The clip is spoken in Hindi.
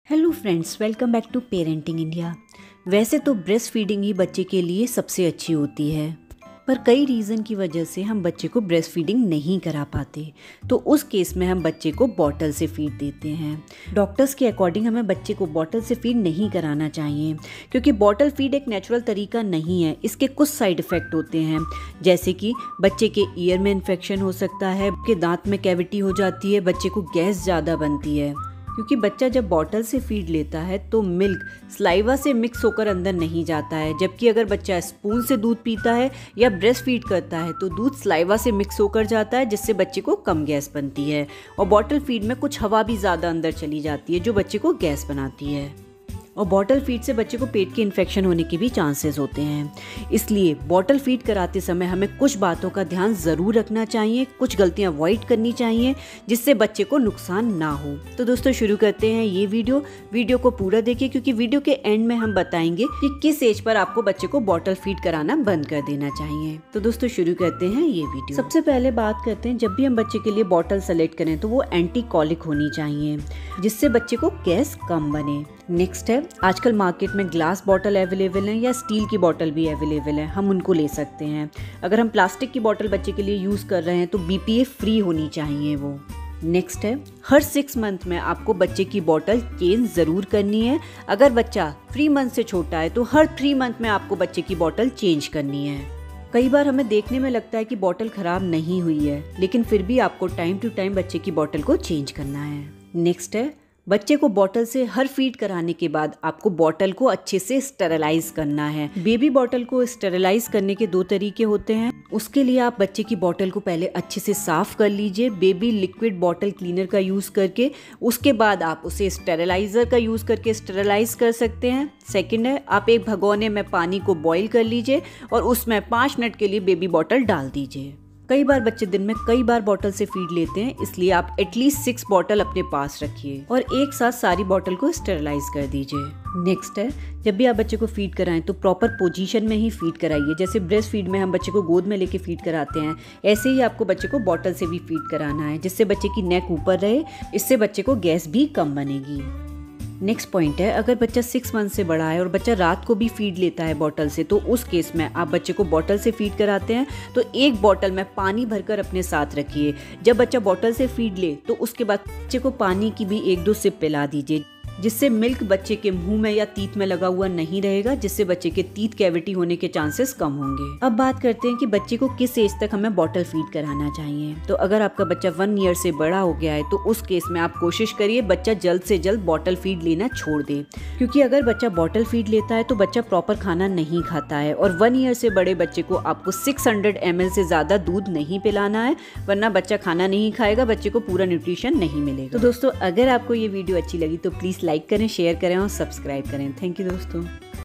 Hello friends, welcome back to parenting India. वैसे तो ब्रेस्ट फीडिंग ही बच्चे के लिए सबसे अच्छी होती है, पर कई रीज़न की वजह से हम बच्चे को ब्रेस्ट फीडिंग नहीं करा पाते। तो उस केस में हम बच्चे को बॉटल से फीड देते हैं। डॉक्टर्स के अकॉर्डिंग हमें बच्चे को बॉटल से फीड नहीं कराना चाहिए, क्योंकि बॉटल फीड एक नेचुरल तरीका नहीं है। इसके कुछ साइड इफ़ेक्ट होते हैं, जैसे कि बच्चे के ईयर में इन्फेक्शन हो सकता है, के दांत में कैविटी हो जाती है, बच्चे को गैस ज़्यादा बनती है। क्योंकि बच्चा जब बॉटल से फीड लेता है तो मिल्क स्लाइवा से मिक्स होकर अंदर नहीं जाता है, जबकि अगर बच्चा स्पून से दूध पीता है या ब्रेस्ट फीड करता है तो दूध स्लाइवा से मिक्स होकर जाता है, जिससे बच्चे को कम गैस बनती है। और बॉटल फीड में कुछ हवा भी ज़्यादा अंदर चली जाती है जो बच्चे को गैस बनाती है। और बॉटल फीड से बच्चे को पेट के इन्फेक्शन होने के भी चांसेस होते हैं। इसलिए बॉटल फीड कराते समय हमें कुछ बातों का ध्यान ज़रूर रखना चाहिए, कुछ गलतियां अवॉइड करनी चाहिए, जिससे बच्चे को नुकसान ना हो। तो दोस्तों शुरू करते हैं ये वीडियो को पूरा देखिए, क्योंकि वीडियो के एंड में हम बताएंगे कि किस एज पर आपको बच्चे को बॉटल फीड कराना बंद कर देना चाहिए। तो दोस्तों शुरू करते हैं ये वीडियो। सबसे पहले बात करते हैं, जब भी हम बच्चे के लिए बॉटल सेलेक्ट करें तो वो एंटी कॉलिक होनी चाहिए, जिससे बच्चे को गैस कम बने। नेक्स्ट है, आजकल मार्केट में ग्लास बॉटल अवेलेबल है या स्टील की बॉटल भी अवेलेबल है, हम उनको ले सकते हैं। अगर हम प्लास्टिक की बॉटल बच्चे के लिए यूज़ कर रहे हैं तो BPA फ्री होनी चाहिए वो। नेक्स्ट है, हर 6 मंथ में आपको बच्चे की बॉटल चेंज ज़रूर करनी है। अगर बच्चा 3 मंथ से छोटा है तो हर 3 मंथ में आपको बच्चे की बॉटल चेंज करनी है। कई बार हमें देखने में लगता है कि बॉटल ख़राब नहीं हुई है, लेकिन फिर भी आपको टाइम टू टाइम बच्चे की बॉटल को चेंज करना है। नेक्स्ट है, बच्चे को बॉटल से हर फीड कराने के बाद आपको बॉटल को अच्छे से स्टेरलाइज करना है। बेबी बॉटल को स्टेरलाइज करने के 2 तरीके होते हैं। उसके लिए आप बच्चे की बॉटल को पहले अच्छे से साफ कर लीजिए बेबी लिक्विड बॉटल क्लीनर का यूज़ करके। उसके बाद आप उसे स्टेरलाइज़र का यूज़ करके स्टेरलाइज कर सकते हैं। सेकेंड है, आप एक भगोने में पानी को बॉईल कर लीजिए और उसमें 5 मिनट के लिए बेबी बॉटल डाल दीजिए। कई बार बच्चे दिन में कई बार बॉटल से फीड लेते हैं, इसलिए आप एटलीस्ट 6 बॉटल अपने पास रखिए और एक साथ सारी बॉटल को स्टेरलाइज कर दीजिए। नेक्स्ट है, जब भी आप बच्चे को फीड कराएं तो प्रॉपर पोजीशन में ही फीड कराइए। जैसे ब्रेस्ट फीड में हम बच्चे को गोद में लेके फीड कराते हैं, ऐसे ही आपको बच्चे को बॉटल से भी फीड कराना है, जिससे बच्चे की नेक ऊपर रहे। इससे बच्चे को गैस भी कम बनेगी। नेक्स्ट पॉइंट है, अगर बच्चा 6 मंथ से बड़ा है और बच्चा रात को भी फीड लेता है बॉटल से, तो उस केस में आप बच्चे को बॉटल से फीड कराते हैं तो एक बॉटल में पानी भरकर अपने साथ रखिए। जब बच्चा बॉटल से फीड ले तो उसके बाद बच्चे को पानी की भी 1-2 सिप पिला दीजिए, जिससे मिल्क बच्चे के मुंह में या तीत में लगा हुआ नहीं रहेगा, जिससे बच्चे के तीत कैविटी होने के चांसेस कम होंगे। अब बात करते हैं कि बच्चे को किस एज तक हमें बॉटल फीड कराना चाहिए। तो अगर आपका बच्चा 1 ईयर से बड़ा हो गया है तो उस केस में आप कोशिश करिए बच्चा जल्द से जल्द बॉटल फीड लेना छोड़ दे, क्योंकि अगर बच्चा बॉटल फीड लेता है तो बच्चा प्रॉपर खाना नहीं खाता है। और 1 ईयर से बड़े बच्चे को आपको 600 ml से ज़्यादा दूध नहीं पिलाना है, वरना बच्चा खाना नहीं खाएगा, बच्चे को पूरा न्यूट्रिशन नहीं मिलेगा। तो दोस्तों, अगर आपको ये वीडियो अच्छी लगी तो प्लीज़ लाइक करें, शेयर करें और सब्सक्राइब करें। थैंक यू दोस्तों।